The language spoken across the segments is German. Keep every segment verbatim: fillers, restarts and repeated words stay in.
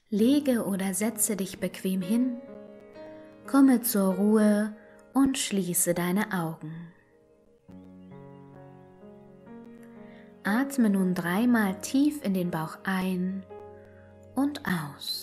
Lege oder setze dich bequem hin, komme zur Ruhe und schließe deine Augen. Atme nun dreimal tief in den Bauch ein und aus.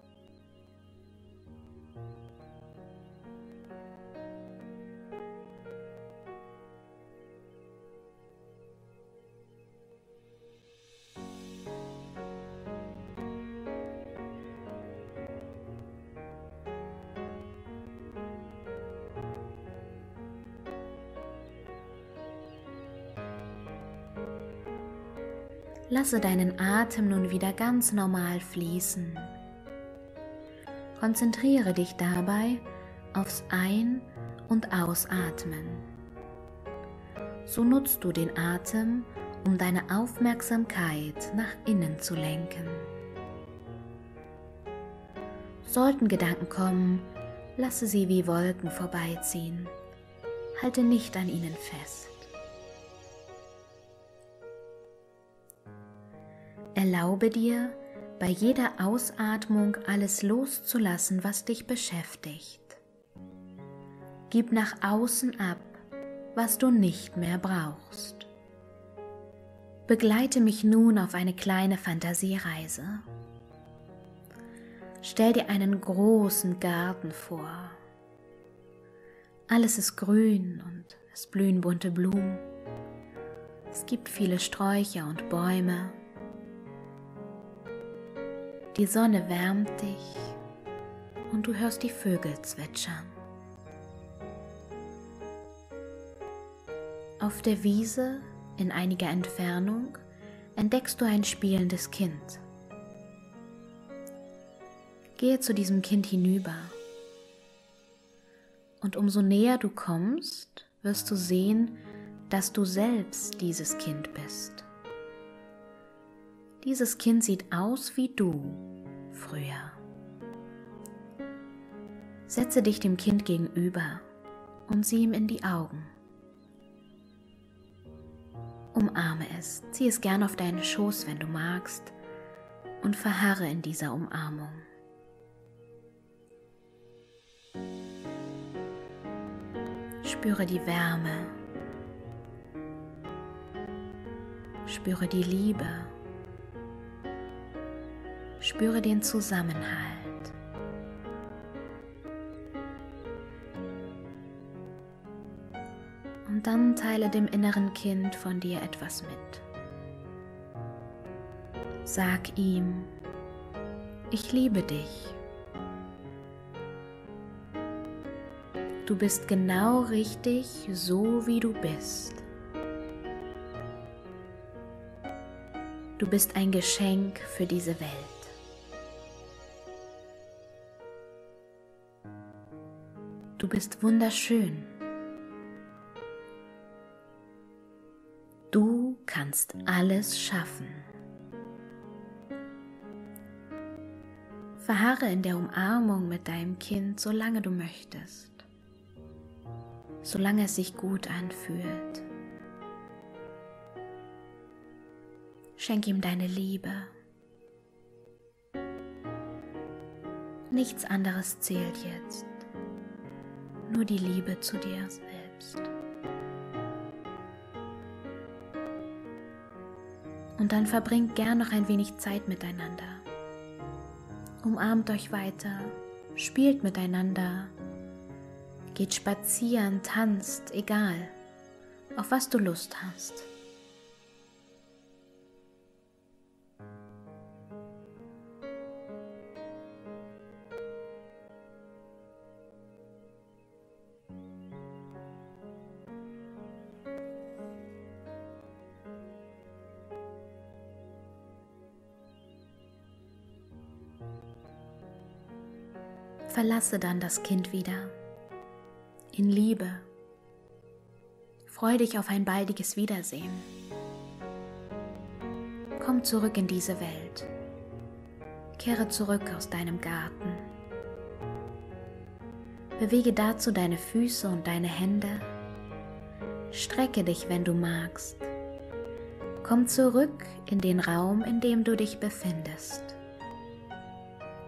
Lasse deinen Atem nun wieder ganz normal fließen. Konzentriere dich dabei aufs Ein- und Ausatmen. So nutzt du den Atem, um deine Aufmerksamkeit nach innen zu lenken. Sollten Gedanken kommen, lasse sie wie Wolken vorbeiziehen. Halte nicht an ihnen fest. Erlaube dir, bei jeder Ausatmung alles loszulassen, was dich beschäftigt. Gib nach außen ab, was du nicht mehr brauchst. Begleite mich nun auf eine kleine Fantasiereise. Stell dir einen großen Garten vor. Alles ist grün und es blühen bunte Blumen. Es gibt viele Sträucher und Bäume. Die Sonne wärmt dich und du hörst die Vögel zwitschern. Auf der Wiese in einiger Entfernung entdeckst du ein spielendes Kind. Gehe zu diesem Kind hinüber und umso näher du kommst, wirst du sehen, dass du selbst dieses Kind bist. Dieses Kind sieht aus wie du früher. Setze dich dem Kind gegenüber und sieh ihm in die Augen. Umarme es, zieh es gern auf deinen Schoß, wenn du magst, und verharre in dieser Umarmung. Spüre die Wärme, spüre die Liebe. Spüre den Zusammenhalt. Und dann teile dem inneren Kind von dir etwas mit. Sag ihm, ich liebe dich. Du bist genau richtig, so wie du bist. Du bist ein Geschenk für diese Welt. Du bist wunderschön. Du kannst alles schaffen. Verharre in der Umarmung mit deinem Kind, solange du möchtest, solange es sich gut anfühlt. Schenk ihm deine Liebe. Nichts anderes zählt jetzt. Nur die Liebe zu dir selbst. Und dann verbringt gern noch ein wenig Zeit miteinander. Umarmt euch weiter, spielt miteinander, geht spazieren, tanzt, egal, auf was du Lust hast. Verlasse dann das Kind wieder in Liebe. Freu dich auf ein baldiges Wiedersehen. Komm zurück in diese Welt. Kehre zurück aus deinem Garten. Bewege dazu deine Füße und deine Hände. Strecke dich, wenn du magst. Komm zurück in den Raum, in dem du dich befindest.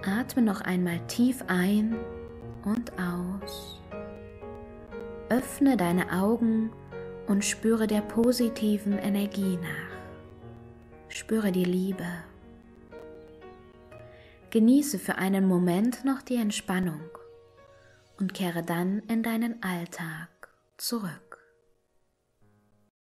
Atme noch einmal tief ein und aus. Öffne deine Augen und spüre der positiven Energie nach. Spüre die Liebe. Genieße für einen Moment noch die Entspannung und kehre dann in deinen Alltag zurück.